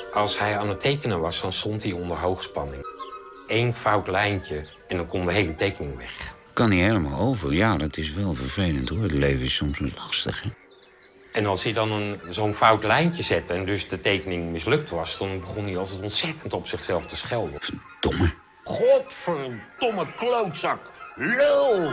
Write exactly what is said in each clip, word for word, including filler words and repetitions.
Als hij aan het tekenen was, dan stond hij onder hoogspanning. Eén fout lijntje en dan kon de hele tekening weg. Kan niet helemaal over. Ja, dat is wel vervelend hoor. Het leven is soms lastig, hè? En als hij dan een, zo'n fout lijntje zette en dus de tekening mislukt was, dan begon hij altijd ontzettend op zichzelf te schelden. Verdomme. Godverdomme klootzak. Lul!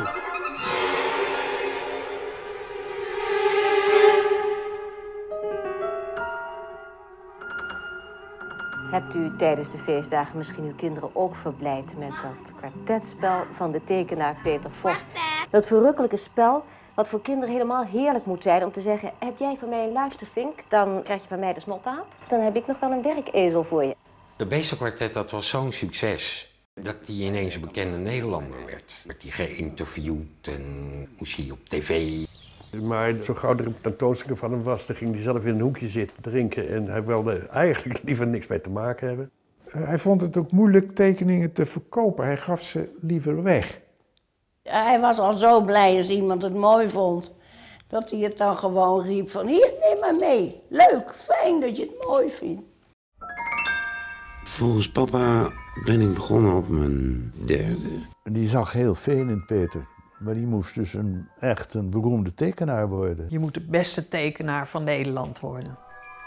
Hebt u tijdens de feestdagen misschien uw kinderen ook verblijd met dat kwartetspel van de tekenaar Peter Vos? Dat verrukkelijke spel wat voor kinderen helemaal heerlijk moet zijn om te zeggen: heb jij van mij een luistervink, dan krijg je van mij de snotaap. Dan heb ik nog wel een werkezel voor je. De Beestenkwartet, dat was zo'n succes dat hij ineens een bekende Nederlander werd. Werd hij geïnterviewd en moest hij op tv. Maar zo gauw er een tentoonstelling van hem was, dan ging hij zelf in een hoekje zitten drinken en hij wilde eigenlijk liever niks mee te maken hebben. Hij vond het ook moeilijk tekeningen te verkopen. Hij gaf ze liever weg. Hij was al zo blij als iemand het mooi vond, dat hij het dan gewoon riep van: hier, neem maar mee. Leuk, fijn dat je het mooi vindt. Volgens papa ben ik begonnen op mijn derde. Die zag heel veel in Peter. Maar die moest dus een, echt een beroemde tekenaar worden. Je moet de beste tekenaar van Nederland worden.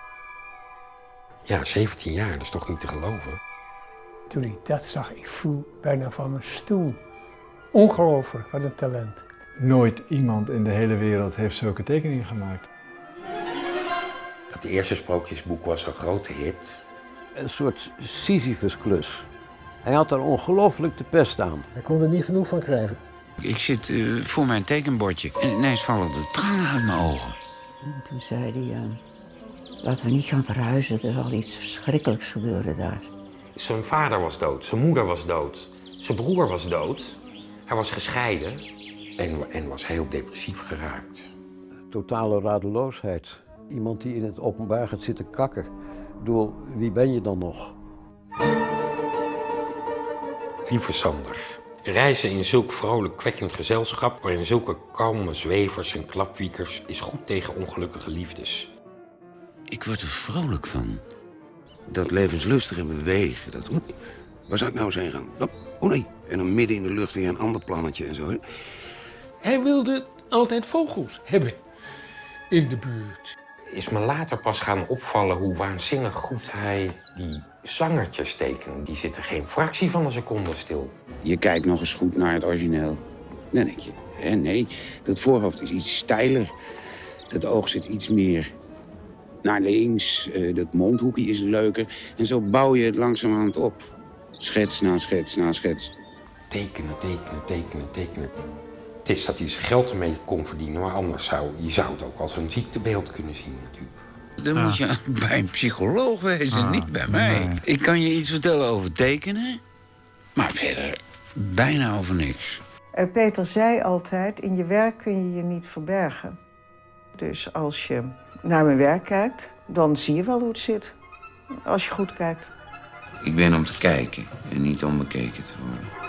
Ja, zeventien jaar, dat is toch niet te geloven? Toen ik dat zag, ik viel bijna van mijn stoel. Ongelooflijk, wat een talent. Nooit iemand in de hele wereld heeft zulke tekeningen gemaakt. Het eerste sprookjesboek was een grote hit. Een soort Sisyphusklus. Hij had er ongelooflijk de pest aan. Hij kon er niet genoeg van krijgen. Ik zit uh, voor mijn tekenbordje en ineens vallen de tranen uit mijn ogen. En toen zei hij: uh, laten we niet gaan verhuizen, er zal iets verschrikkelijks gebeuren daar. Zijn vader was dood, zijn moeder was dood, zijn broer was dood. Hij was gescheiden en, en was heel depressief geraakt. Totale radeloosheid. Iemand die in het openbaar gaat zitten kakken. Ik bedoel, wie ben je dan nog? Lieve Sander, reizen in zulk vrolijk kwekkend gezelschap, waarin zulke kalme zwevers en klapwiekers, is goed tegen ongelukkige liefdes. Ik word er vrolijk van. Dat levenslustig en bewegen, dat... Oeh, waar zou ik nou eens heen gaan? Oh nee, en dan midden in de lucht weer een ander plannetje en zo. Hè? Hij wilde altijd vogels hebben in de buurt. Is me later pas gaan opvallen hoe waanzinnig goed hij die zangertjes tekende. Die zitten geen fractie van een seconde stil. Je kijkt nog eens goed naar het origineel. Dan denk je, hè, nee, dat voorhoofd is iets steiler. Het oog zit iets meer naar links. Uh, dat mondhoekje is leuker. En zo bouw je het langzamerhand op. Schets na schets na schets. Tekenen, tekenen, tekenen, tekenen. Het is dat hij zijn geld ermee kon verdienen, maar anders zou je zou het ook als een ziektebeeld kunnen zien natuurlijk. Dan ah. moet je bij een psycholoog wezen, ah, niet bij mij. Nee. Ik kan je iets vertellen over tekenen, maar verder bijna over niks. Uh, Peter zei altijd: in je werk kun je je niet verbergen. Dus als je naar mijn werk kijkt, dan zie je wel hoe het zit. Als je goed kijkt. Ik ben om te kijken en niet om bekeken te worden.